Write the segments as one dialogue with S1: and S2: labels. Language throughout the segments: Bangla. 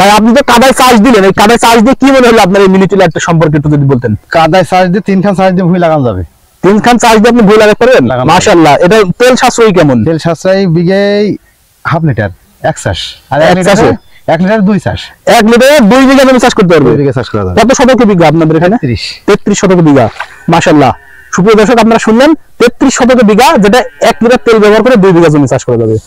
S1: ভাই আপনি তো কাদায় চার্জ দিলেন, এই কাদায় চার্জ দিয়ে কি মনে হলো আপনার এই মিনি টিলারটা সম্পর্কে একটু যদি বলতেন।
S2: কাদায় চার্জ দিয়ে 3 খান চার্জ দিয়ে ভুঁই লাগানো যাবে।
S1: 3 খান চার্জ দিয়ে আপনি ভুঁই লাগাতে পারবেন? মাশাআল্লাহ। এটা তেল সাশ্রয়ী কেমন?
S2: তেল সাশ্রয়ী বিঘায় হাফ লিটার 1 চাষ, আর 1 লিটারে 1 লিটার 2 চাষ।
S1: 1 লিটারে 2 বিঘা জমি চাষ করতে পারবে।
S2: 2 বিঘা চাষ করা যাবে।
S1: কত শতক বিঘা আপনাদের এখানে? 33 শতক বিঘা। মাশাআল্লাহ। সুপ্রিয় দর্শক আপনারা শুনলেন 33 শতক বিঘা, যেটা 1 লিটার তেল ব্যবহার করে 2 বিঘা জমি চাষ করা যাবে।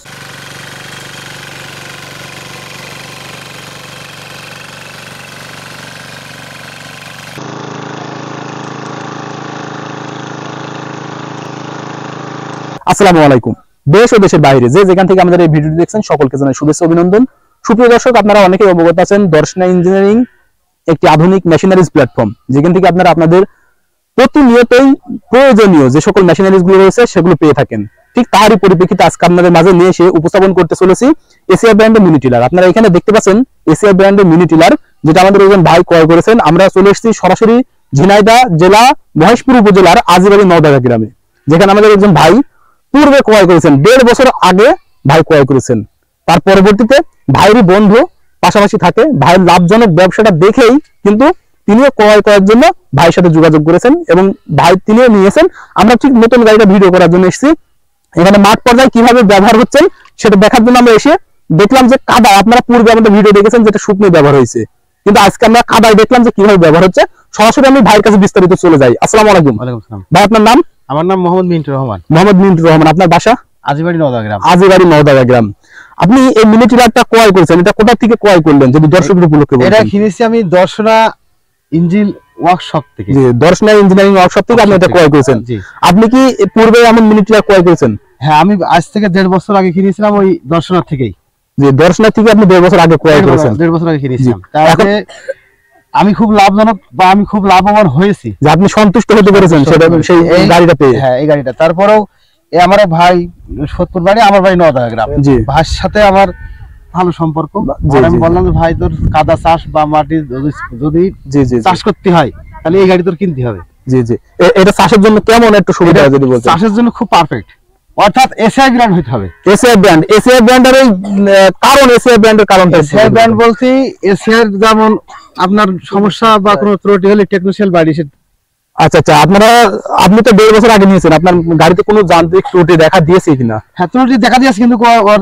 S1: আসসালামু আলাইকুম। দেশ ও দেশের বাইরে যে যেখান থেকে আমাদের এই ভিডিওটি দেখছেন সকলকে জানাই শুভেচ্ছা অভিনন্দন। সুপ্রিয় দর্শক আপনারা অনেকেই অবগত আছেন দর্শনা ইঞ্জিনিয়ারিং একটি আধুনিক মেশিনারিজ প্ল্যাটফর্ম, যেখান থেকে আপনারা আপনাদের প্রতিনিয়তই প্রয়োজনীয় যে সকল মেশিনারিজ গুলো রয়েছে সেগুলো পেয়ে থাকেন। ঠিক তারই পরিপ্রেক্ষিতে আজকে আপনাদের মাঝে নিয়ে এসে উপস্থাপন করতে চলেছি এসিআর ব্র্যান্ডের মিনি টিলার। আপনারা এখানে দেখতে পাচ্ছেন এসিআর ব্র্যান্ডের মিনি টিলার, যেটা আমাদের একজন ভাই ক্রয় করেছেন। আমরা চলে এসেছি সরাসরি ঝিনাইদহ জেলা মহেশপুর উপজেলার আজিবাড়ি নওদাগা গ্রামে, যেখানে আমাদের একজন ভাই পূর্বে ক্রয় করেছেন। 1.5 বছর আগে ভাই ক্রয় করেছেন। তার পরবর্তীতে ভাইয়েরই বন্ধু পাশাপাশি থাকে, ভাইয়ের লাভজনক ব্যবসাটা দেখেই কিন্তু তিনিও ক্রয় করার জন্য ভাইয়ের সাথে যোগাযোগ করেছেন এবং ভাই তিনিও নিয়েছেন। আমরা ঠিক নতুন গাড়িটা ভিডিও করার জন্য এসেছি। এখানে মাঠ পর্যায়ে কিভাবে ব্যবহার হচ্ছেন সেটা দেখার জন্য আমরা এসে দেখলাম যে কাদা, আপনারা পূর্বে আমাদের ভিডিও দেখেছেন যেটা শুকনো ব্যবহার হয়েছে, কিন্তু আজকে আমরা কাদায় দেখলাম যে কিভাবে ব্যবহার হচ্ছে। সরাসরি আমি ভাইয়ের কাছে বিস্তারিত চলে যাই। আসসালামু আলাইকুম।
S2: ওয়ালাইকুম আসসালাম।
S1: ভাই আপনার নাম?
S2: আমার নাম মোহাম্মদ মিন্টু রহমান।
S1: মোহাম্মদ মিন্টু রহমান। আপনার বাসা?
S2: আজিবাড়ি নওদাগা গ্রাম।
S1: আজিবাড়ি নওদাগা গ্রাম। আপনি এই মিনি টিলারটা ক্রয় করেছেন, এটা কোথা থেকে ক্রয় করলেন যদি দর্শকদের উপলক্ষে বলেন?
S2: এটা কিনেছি আমি দর্শনা ইঞ্জিন ওয়ার্কশপ থেকে।
S1: জি, দর্শনা ইঞ্জিনিয়ারিং ওয়ার্কশপ থেকে আপনি এটা ক্রয় করেছেন।
S2: জি।
S1: আপনি কি পূর্বে এমন মিনি টিলার ক্রয় করেছেন?
S2: হ্যাঁ, আমি আজ থেকে 1.5 বছর আগে কিনেছিলাম ওই দর্শনা থেকেই।
S1: জি, দর্শনা থেকে আপনি 1.5 বছর আগে ক্রয় করেছেন।
S2: 1.5 বছর আগে কিনেছিলাম। তারপরে আমি খুব লাভজনক বা আমি খুব লাভবান হয়েছি,
S1: যে আপনি সন্তুষ্ট হতে পেরেছেন সেটা সেই গাড়িটা পেয়ে।
S2: হ্যাঁ, এই গাড়িটা। তারপরেও আমার ভাই সত্যপুর বাড়ি, আমার বাড়ি নওদাগা গ্রাম।
S1: জি।
S2: ভাইয়ের সাথে আমার ভালো সম্পর্ক। আমি বললাম যে ভাই তোর কাদা চাষ বা মাটি যদি চাষ করতে হয় তাহলে এই গাড়ি তোর কিনতে হবে।
S1: জি জি। এটা চাষের জন্য কেমন একটু সুবিধা যদি বলতেন?
S2: চাষের জন্য খুব পারফেক্ট, অর্থাৎ এসআই ব্র্যান্ড হতে হবে।
S1: SI brand. এসআই ব্র্যান্ডের কারণ, এসআই ব্র্যান্ডের কারণটা
S2: এসআই ব্র্যান্ড বলতে এসআই যেমন আপনার সমস্যা বা কোনো ত্রুটি হলে টেকনিশিয়াল বাড়ি।
S1: আচ্ছা আচ্ছা, আপনি তো 1.5 বছর আগে নিয়েছেন, আপনার গাড়িতে কোনো যান্ত্রিক ত্রুটি দেখা দিয়েছে কিনা?
S2: হ্যাঁ, ত্রুটি দেখা দিয়েছে, কিন্তু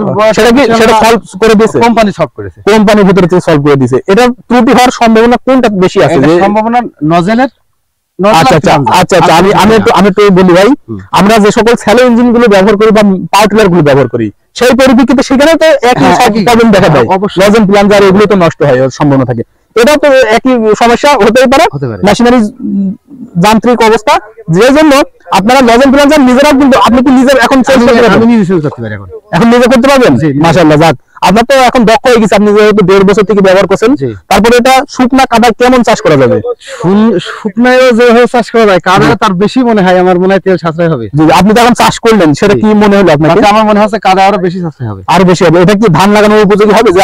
S1: সেটা সলভ করে দিয়েছে,
S2: কোম্পানি সলভ করেছে,
S1: কোম্পানির ভিতরে থেকে সলভ করে দিয়েছে। এটা ত্রুটি হওয়ার সম্ভাবনা কোনটা বেশি আছে?
S2: সম্ভাবনা নজেলের।
S1: আচ্ছা আচ্ছা আচ্ছা আচ্ছা, আমি একটু বলি ভাই, আমরা যে সকল স্যালো ইঞ্জিন গুলো ব্যবহার করি বা পাওয়ার টিলার গুলো ব্যবহার করি সেই পরিপ্রেক্ষিতে সেখানে তো একই প্রবলেম দেখা দেয়। লজেন প্লাঞ্জার এগুলো তো নষ্ট হয়, সম্ভাবনা থাকে। এটা তো একই সমস্যা হতেই পারে, মেশিনারি যান্ত্রিক অবস্থা, যে জন্য আপনারা লজেন প্লাঞ্জার নিজেরা কিন্তু আপনি কি নিজে এখন
S2: আমি নিজে সেল করতে পারি,
S1: এখন নিজে করতে পারবেন? মাশাআল্লাহ, যাক আপনার তো এখন দক্ষ হয়ে গেছে, আপনি যেহেতু 1.5 বছর থেকে ব্যবহার করছেন। তারপরে এটা শুকনা কাদা কেমন চাষ করা যাবে?
S2: শুকনায়ও যেভাবে চাষ করা যায়, কাদা তার বেশি মনে হয়, আমার মনে হয় তেল সাশ্রয় হবে।
S1: জি, আপনি তো এখন চাষ করলেন, সেটা কি মনে হলো আপনার?
S2: আমার মনে হচ্ছে কাদা আরো বেশি সাশ্রয় হবে,
S1: আরো বেশি হবে। এটা কি ধান লাগানোর উপযোগী হবে? যে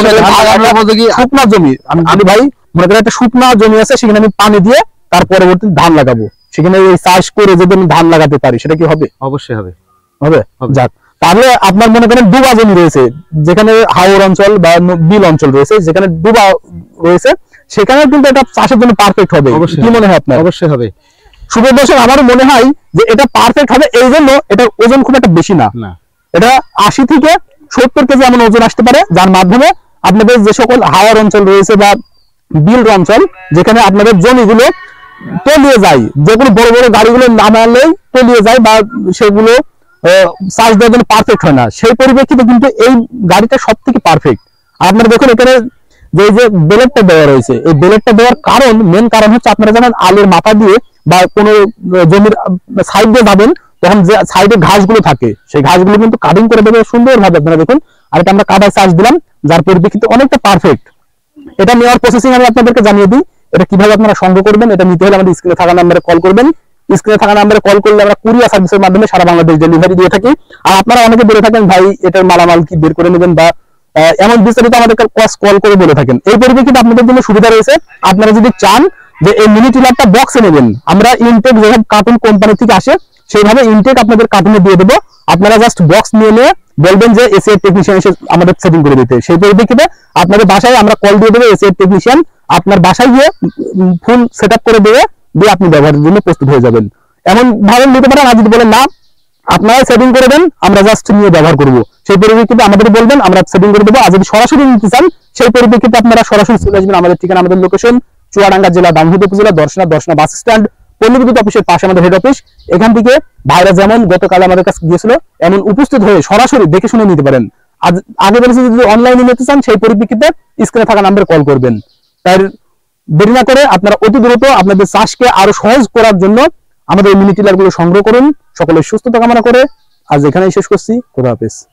S1: উপযোগী শুকনা জমি, আমি ভাই মনে করেন একটা শুকনা জমি আছে, সেখানে আমি পানি দিয়ে তার পরবর্তী ধান লাগাবো, সেখানে এই চাষ করে যদি আমি ধান লাগাতে পারি সেটা কি হবে?
S2: অবশ্যই হবে।
S1: হবে, যাক। তাহলে আপনার মনে করেন ডুবা জমি রয়েছে, যেখানে হাওর অঞ্চল বা বিল অঞ্চল রয়েছে, যেখানে ডুবা রয়েছে, সেখানে কিন্তু এটা চাষের জন্য পারফেক্ট হবে। কি মনে হয় আপনার?
S2: অবশ্যই হবে।
S1: সুপ্রিয় দর্শক, আমারও মনে হয় যে এটা পারফেক্ট হবে। এই জন্য এটা ওজন খুব একটা বেশি না, এটা 80 থেকে 70 কেজি এমন ওজন আসতে পারে, যার মাধ্যমে আপনাদের যে সকল হাওর অঞ্চল রয়েছে বা বিল অঞ্চল, যেখানে আপনাদের জমিগুলো তলিয়ে যায়, যেগুলো বড় বড় গাড়িগুলো নামালেই তলিয়ে যায় বা সেগুলো চার্জ দেওয়ার জন্য পারফেক্ট হয় না, সেই পরিপ্রেক্ষিতে কিন্তু এই গাড়িটা সব থেকে পারফেক্ট। আপনারা দেখুন এখানে যে বেলেটটা দেওয়া রয়েছে, এই বেলেটটা দেওয়ার কারণ, মেন কারণ হচ্ছে আপনারা জানেন আলুর মাথা দিয়ে বা কোনো জমির সাইড দিয়ে যাবেন, তখন যে সাইডে ঘাসগুলো থাকে সেই ঘাসগুলো কিন্তু কাটিং করে দেবে সুন্দরভাবে। আপনারা দেখুন, আর এটা আমরা কাদায় চার্জ দিলাম, যার পরিপ্রেক্ষিতে অনেকটা পারফেক্ট। এটা নেওয়ার প্রসেসিং আমি আপনাদেরকে জানিয়ে দিই। এটা কিভাবে আপনারা সংগ্রহ করবেন, এটা নিতে হলে আমাদের স্ক্রিনে থাকা নাম্বারে কল করবেন। স্ক্রিনে থাকা নাম্বারে কল করলে আমরা কুরিয়ার সার্ভিসের মাধ্যমে সারা বাংলাদেশ ডেলিভারি দিয়ে থাকি। আর আপনারা অনেকে বলে থাকেন ভাই এটার মালামাল কি বের করে নেবেন বা এমন বিস্তারিত আমাদেরকে কল করে বলে থাকেন। এই পরিপ্রেক্ষিতে আপনাদের জন্য সুবিধা রয়েছে, আপনারা যদি চান যে এই মিনি টিলারটা বক্সে নেবেন, আমরা ইনটেক যেভাবে কার্টুন কোম্পানি থেকে আসে সেইভাবে ইনটেক আপনাদের কার্টুনে দিয়ে দেবো। আপনারা জাস্ট বক্স নিয়ে বলবেন যে এসি এর টেকনিশিয়ান এসে আমাদের সেটিং করে দিতে। সেই পরিপ্রেক্ষিতে আপনাদের বাসায় আমরা কল দিয়ে দেবো, এসি এর টেকনিশিয়ান আপনার বাসায় গিয়ে ফুল সেটআপ করে দেবে, দিয়ে আপনি ব্যবহারের জন্য প্রস্তুত হয়ে যাবেন। এমন ভাবে নিতে পারেন, আর যদি বলেন না আপনারা সেটিং করে দেন আমরা জাস্ট নিয়ে ব্যবহার করব, সেই পরিপ্রেক্ষিতে আমাদের বলবেন, আমরা সেটিং করে দেবো। আর যদি সরাসরি নিতে চান সেই পরিপ্রেক্ষিতে আপনারা সরাসরি চলে আসবেন। আমাদের ঠিকানা, আমাদের লোকেশন চুয়াডাঙ্গা জেলা দামোহর উপজেলা দর্শনা বাস স্ট্যান্ড, পল্লী বিদ্যুৎ অফিসের পাশে আমাদের হেড অফিস। এখান থেকে ভাইরা যেমন গতকাল আমাদের কাছে গিয়েছিল এমন উপস্থিত হয়ে সরাসরি দেখে শুনে নিতে পারেন। আগে বলেছি যদি অনলাইনে নিতে চান সেই পরিপ্রেক্ষিতে স্ক্রিনে থাকা নাম্বারে কল করবেন। তাই দেরি না করে আপনারা অতি দ্রুত আপনাদের চাষকে আরো সহজ করার জন্য আমাদের মিনি টিলার গুলো সংগ্রহ করুন। সকলের সুস্থতা কামনা করে আজ এখানেই শেষ করছি। খোদা হাফেজ।